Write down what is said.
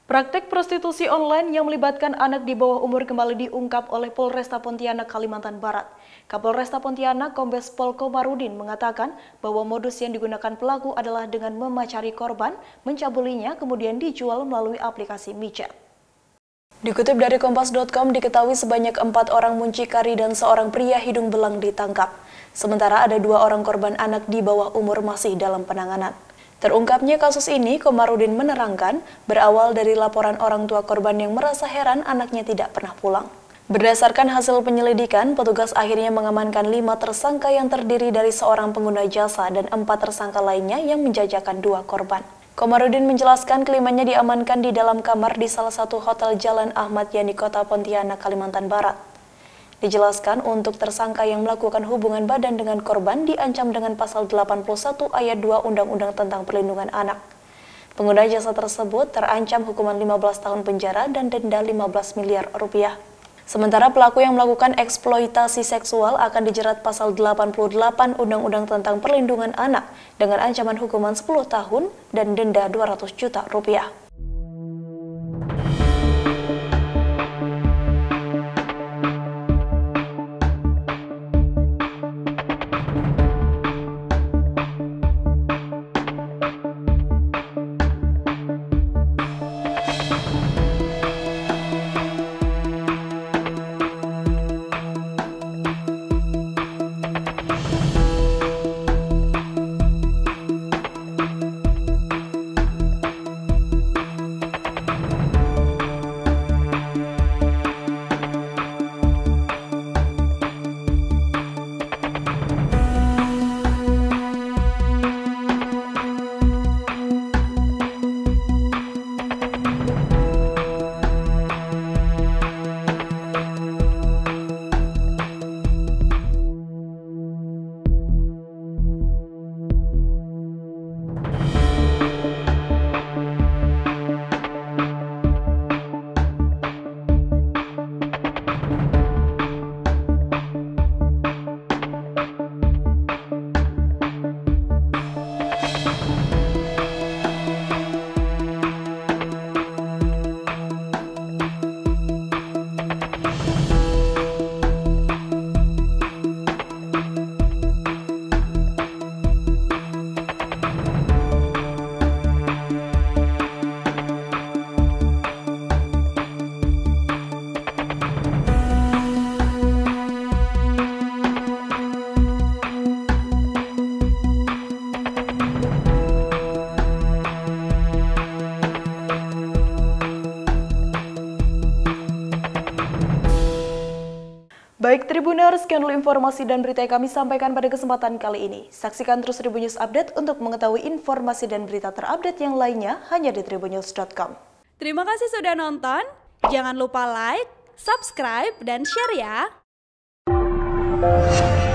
Praktek prostitusi online yang melibatkan anak di bawah umur kembali diungkap oleh Polresta Pontianak, Kalimantan Barat. Kapolresta Pontianak, Kombes Pol Komarudin mengatakan bahwa modus yang digunakan pelaku adalah dengan memacari korban, mencabulinya, kemudian dijual melalui aplikasi micet. Dikutip dari Kompas.com, diketahui sebanyak 4 orang muncikari dan seorang pria hidung belang ditangkap. Sementara ada 2 orang korban anak di bawah umur masih dalam penanganan. Terungkapnya kasus ini, Komarudin menerangkan, berawal dari laporan orang tua korban yang merasa heran anaknya tidak pernah pulang. Berdasarkan hasil penyelidikan, petugas akhirnya mengamankan 5 tersangka yang terdiri dari seorang pengguna jasa dan 4 tersangka lainnya yang menjajakan 2 korban. Komarudin menjelaskan kelimanya diamankan di dalam kamar di salah satu hotel Jalan Ahmad Yani, Kota Pontianak, Kalimantan Barat. Dijelaskan untuk tersangka yang melakukan hubungan badan dengan korban diancam dengan pasal 81 ayat 2 Undang-Undang tentang Perlindungan Anak. Pengguna jasa tersebut terancam hukuman 15 tahun penjara dan denda 15 miliar rupiah. Sementara pelaku yang melakukan eksploitasi seksual akan dijerat pasal 88 Undang-Undang tentang Perlindungan Anak dengan ancaman hukuman 10 tahun dan denda 200 juta rupiah. Baik Tribuners, sekian dulu informasi dan berita yang kami sampaikan pada kesempatan kali ini. Saksikan terus Tribun News Update untuk mengetahui informasi dan berita terupdate yang lainnya hanya di tribunnews.com. Terima kasih sudah nonton. Jangan lupa like, subscribe, dan share ya.